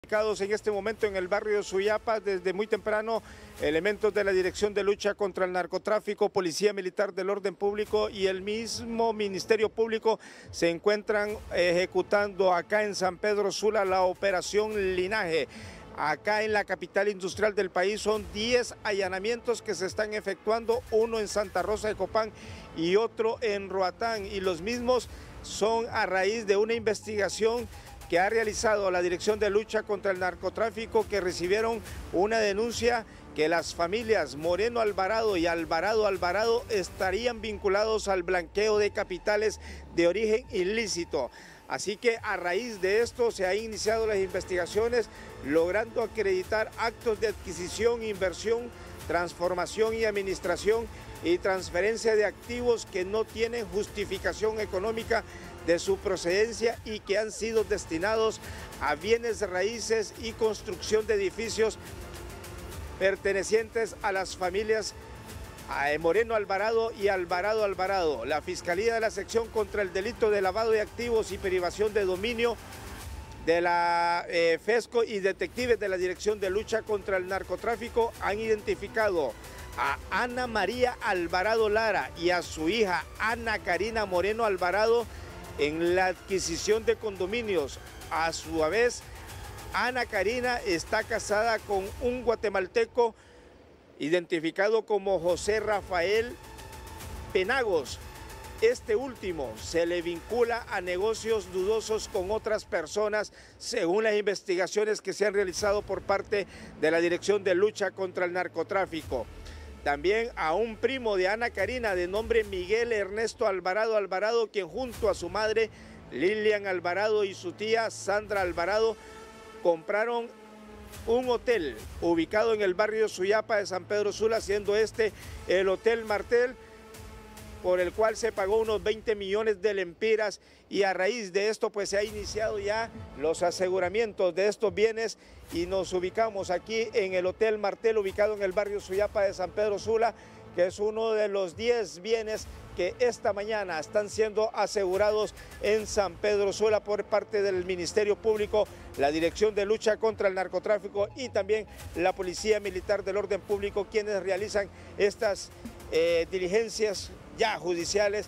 En este momento en el barrio de Suyapa, desde muy temprano, elementos de la Dirección de Lucha contra el Narcotráfico, Policía Militar del Orden Público y el mismo Ministerio Público se encuentran ejecutando acá en San Pedro Sula la operación Linaje. Acá en la capital industrial del país son 10 allanamientos que se están efectuando, uno en Santa Rosa de Copán y otro en Roatán, y los mismos son a raíz de una investigación que ha realizado la Dirección de Lucha contra el Narcotráfico, que recibieron una denuncia que las familias Moreno Alvarado y Alvarado Alvarado estarían vinculados al blanqueo de capitales de origen ilícito. Así que a raíz de esto se han iniciado las investigaciones, logrando acreditar actos de adquisición, inversión, transformación y administración y transferencia de activos que no tienen justificación económica de su procedencia y que han sido destinados a bienes raíces y construcción de edificios pertenecientes a las familias Moreno Alvarado y Alvarado Alvarado. La Fiscalía de la Sección contra el Delito de Lavado de Activos y Privación de Dominio de la FESCO y detectives de la Dirección de Lucha contra el Narcotráfico han identificado a Ana María Alvarado Lara y a su hija Ana Karina Moreno Alvarado en la adquisición de condominios. A su vez, Ana Karina está casada con un guatemalteco identificado como José Rafael Penagos. Este último se le vincula a negocios dudosos con otras personas, según las investigaciones que se han realizado por parte de la Dirección de Lucha contra el Narcotráfico. También a un primo de Ana Karina de nombre Miguel Ernesto Alvarado Alvarado, quien junto a su madre Lilian Alvarado y su tía Sandra Alvarado compraron un hotel ubicado en el barrio Suyapa de San Pedro Sula, siendo este el Hotel Martel, por el cual se pagó unos 20 millones de lempiras, y a raíz de esto pues se ha iniciado ya los aseguramientos de estos bienes y nos ubicamos aquí en el Hotel Martel, ubicado en el barrio Suyapa de San Pedro Sula, que es uno de los 10 bienes que esta mañana están siendo asegurados en San Pedro Sula por parte del Ministerio Público, la Dirección de Lucha contra el Narcotráfico y también la Policía Militar del Orden Público, quienes realizan estas diligencias ya judiciales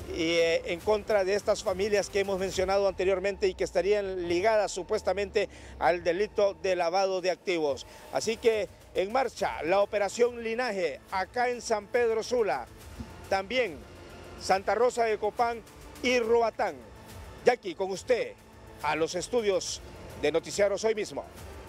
en contra de estas familias que hemos mencionado anteriormente y que estarían ligadas supuestamente al delito de lavado de activos. Así que en marcha la operación Linaje acá en San Pedro Sula, también Santa Rosa de Copán y Roatán. Y aquí con usted a los estudios de Noticiarios Hoy Mismo.